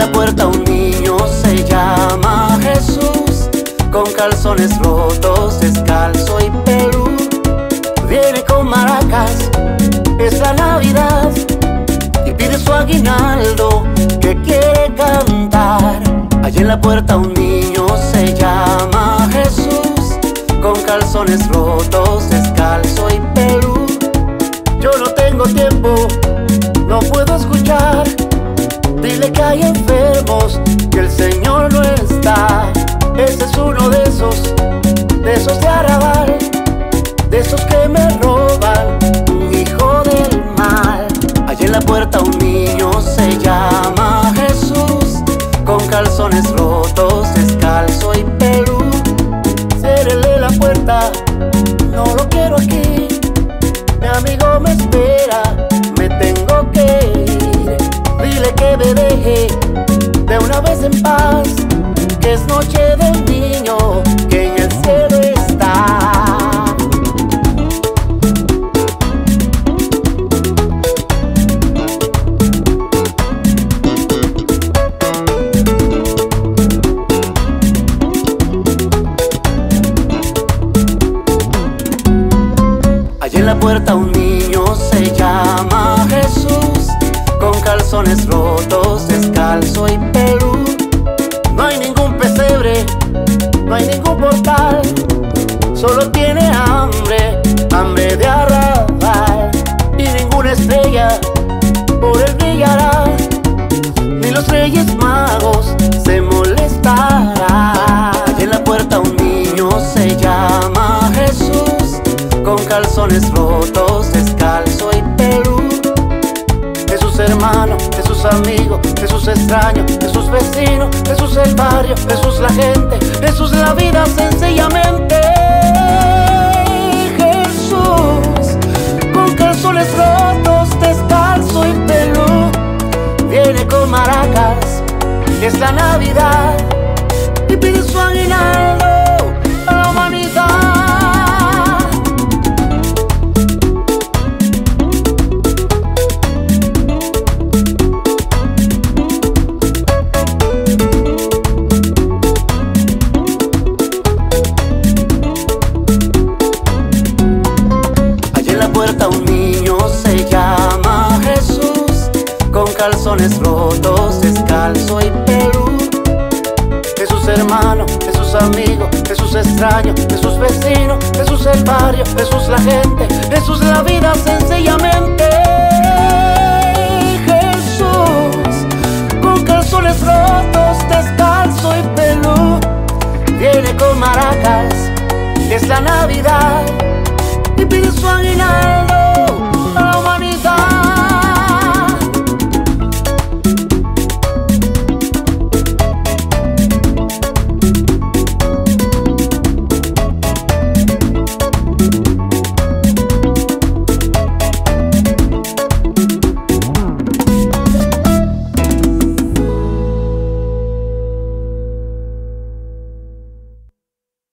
la puerta un niño se llama Jesús, con calzones rotos, descalzo y peludo. Viene con maracas, es la Navidad, y pide su aguinaldo que quiere cantar. Allí en la puerta un niño se llama Jesús, con calzones rotos, descalzo y peludo. Yo no tengo tiempo, no puedo escuchar. Dile que hay enfermos, que el Señor no está. Ese es uno de esos de arrabal, de esos que me roban, un hijo del mal. Allí en la puerta un niño se llama Jesús, con calzones rotos, descalzo y peludo. Ciérrele la puerta, no lo quiero aquí. Mi amigo me espera, me tengo que ir. Dile que me deje de una vez en paz, que es noche del niño que en el cielo está. Allí en la puerta un niño se llama Jesús, con calzones rotos, descalzo y peludo. No hay ningún pesebre, no hay ningún portal, solo tiene hambre, hambre de arrabal. Y ninguna estrella por él brillará, ni los reyes magos se molestarán. Allí en la puerta un niño se llama Jesús, con calzones rotos, descalzo y peludo. Jesús hermano, Jesús amigo, Jesús extraño, Jesús vecino, Jesús el barrio, Jesús la gente, Jesús la vida sencillamente. Jesús, con calzones rotos, descalzo y peludo, viene con maracas, es la Navidad, y pide su aguinaldo a la humanidad. Un niño se llama Jesús, con calzones rotos, descalzo y peludo. Jesús hermano, Jesús amigo, Jesús extraño, Jesús vecino, Jesús el barrio, Jesús la gente, Jesús la